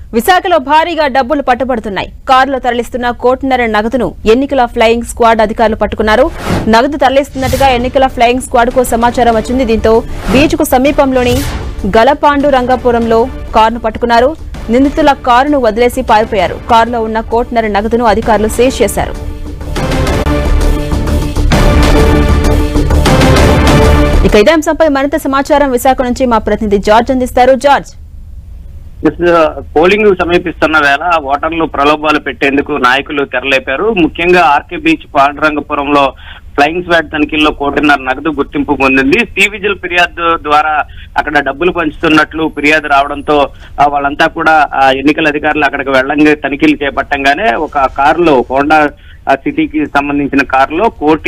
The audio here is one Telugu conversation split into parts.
విశాఖలో భారీగా డబ్బులు పట్టుబడుతున్నాయి. కారులో తరలిస్తున్న కోటిన్నర నగదును ఎన్నికల ఫ్లయింగ్ స్క్వాడ్ అధికారులు పట్టుకున్నారు. నగదు తరలిస్తున్నట్టుగా ఎన్నికల ఫ్లయింగ్ స్క్వాడ్ కు సమాచారం వచ్చింది. దీంతో బీచ్ కు సమీపంలోని గలపాండు రంగాపురంలో కారును పట్టుకున్నారు. నిందితుల కారును వదిలేసి పారిపోయారు. కారులో ఉన్న కోటిన్నర నగదును అధికారులు సీజ్ చేశారు. ఇక ఇదే అంశంపై మరింత సమాచారం విశాఖ నుంచి మా ప్రతినిధి జార్జ్ అందిస్తారు. జార్జ్, పోలింగ్ సమీపిస్తున్న వేళ ఓటర్లు ప్రలోభాలు పెట్టేందుకు నాయకులు తెరలేపారు. ముఖ్యంగా ఆర్కే బీచ్ పాండురంగపురంలో ఫ్లయింగ్ స్క్వాడ్ తనిఖీల్లో కోటిన్నర నగదు గుర్తింపు పొందింది. విజిల్ ఫిర్యాదు ద్వారా అక్కడ డబ్బులు పంచుతున్నట్లు ఫిర్యాదు రావడంతో వాళ్ళంతా కూడా ఎన్నికల అధికారులు అక్కడికి వెళ్ళంగా తనిఖీలు చేపట్టంగానే ఒక కారులో హోండా సిటీకి సంబంధించిన కారులో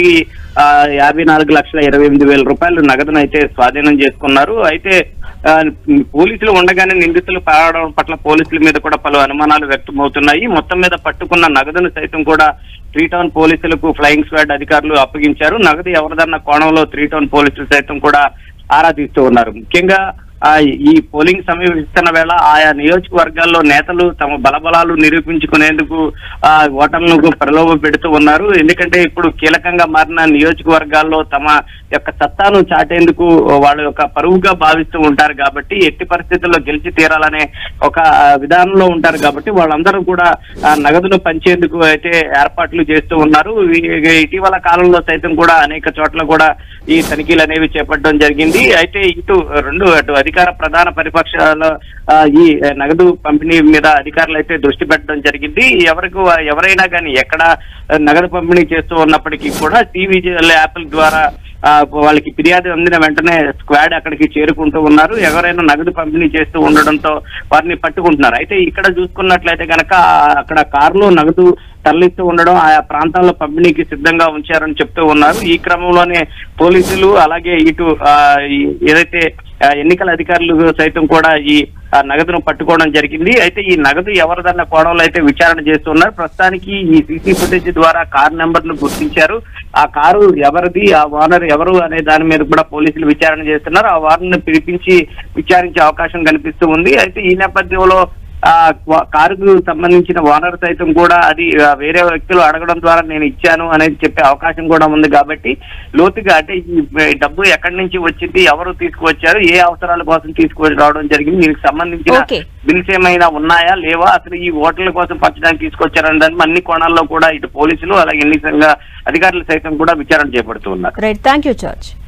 1,54,28,000 రూపాయలు నగదును అయితే స్వాధీనం చేసుకున్నారు. అయితే పోలీసులు ఉండగానే నిందితులు పారడం పట్ల పోలీసుల మీద కూడా పలు అనుమానాలు వ్యక్తమవుతున్నాయి. మొత్తం మీద పట్టుకున్న నగదును సైతం కూడా 3 టౌన్ పోలీసులకు ఫ్లయింగ్ స్క్వాడ్ అధికారులు అప్పగించారు. నగదు ఎవరిదన్న కోణంలో 3 టౌన్ పోలీసులు సైతం కూడా ఆరా తీస్తూ ఉన్నారు. ముఖ్యంగా ఈ పోలింగ్ సమీపిస్తున్న వేళ ఆయా నియోజకవర్గాల్లో నేతలు తమ బలబలాలు నిరూపించుకునేందుకు ఓటర్లకు ప్రలోభ పెడుతూ ఉన్నారు. ఎందుకంటే ఇప్పుడు కీలకంగా మారిన నియోజకవర్గాల్లో తమ యొక్క సత్తాను చాటేందుకు వాళ్ళ యొక్క పరువుగా భావిస్తూ ఉంటారు కాబట్టి ఎట్టి పరిస్థితుల్లో గెలిచి తీరాలనే ఒక విధానంలో ఉంటారు కాబట్టి వాళ్ళందరూ కూడా నగదును పంచేందుకు అయితే ఏర్పాట్లు చేస్తూ ఉన్నారు. ఇటీవల కాలంలో సైతం కూడా అనేక చోట్ల కూడా ఈ తనిఖీలు అనేవి చేపట్టడం జరిగింది. అయితే అటు అధికార ప్రధాన ప్రతిపక్షాల ఈ నగదు పంపిణీ మీద అధికారులు అయితే దృష్టి పెట్టడం జరిగింది. ఎవరైనా కానీ ఎక్కడ నగదు పంపిణీ చేస్తూ ఉన్నప్పటికీ కూడా విజిల్ యాప్ల ద్వారా వాళ్ళకి ఫిర్యాదు అందిన వెంటనే స్క్వాడ్ అక్కడికి చేరుకుంటూ ఉన్నారు. ఎవరైనా నగదు పంపిణీ చేస్తూ ఉండడంతో వారిని పట్టుకుంటున్నారు. అయితే ఇక్కడ చూసుకున్నట్లయితే కనుక అక్కడ కారులో నగదు తరలిస్తూ ఉండడం ఆయా ప్రాంతాల్లో పంపిణీకి సిద్ధంగా ఉంచారని చెప్తూ ఉన్నారు. ఈ క్రమంలోనే పోలీసులు అలాగే ఇటు ఏదైతే ఎన్నికల అధికారులు సైతం కూడా ఈ నగదును పట్టుకోవడం జరిగింది. అయితే ఈ నగదు ఎవరిదన్న కోణంలో అయితే విచారణ చేస్తున్నారు. ప్రస్తుతానికి ఈ సీసీ ఫుటేజ్ ద్వారా కారు నెంబర్ను గుర్తించారు. ఆ కారు ఎవరిది, ఆ ఓనర్ ఎవరు అనే దాని మీద కూడా పోలీసులు విచారణ చేస్తున్నారు. ఆ వారిని పిలిపించి విచారించే అవకాశం కనిపిస్తూ ఉంది. అయితే ఈ నేపథ్యంలో కారుకు సంబంధించిన ఓనర్ సైతం కూడా అది వేరే వ్యక్తులు అడగడం ద్వారా నేను ఇచ్చాను అనేది చెప్పే అవకాశం కూడా ఉంది. కాబట్టి లోతుగా అంటే ఈ డబ్బు ఎక్కడి నుంచి వచ్చింది, ఎవరు తీసుకువచ్చారు, ఏ అవసరాల కోసం తీసుకురావడం జరిగింది, దీనికి సంబంధించిన బిల్స్ ఏమైనా ఉన్నాయా లేవా, అసలు ఈ ఓటర్ల కోసం పంచడానికి తీసుకొచ్చారనే దాన్ని అన్ని కోణాల్లో కూడా ఇటు పోలీసులు అలాగే ఎన్నికల అధికారులు సైతం కూడా విచారణ చేపడుతూ ఉన్నారు. Thank you George.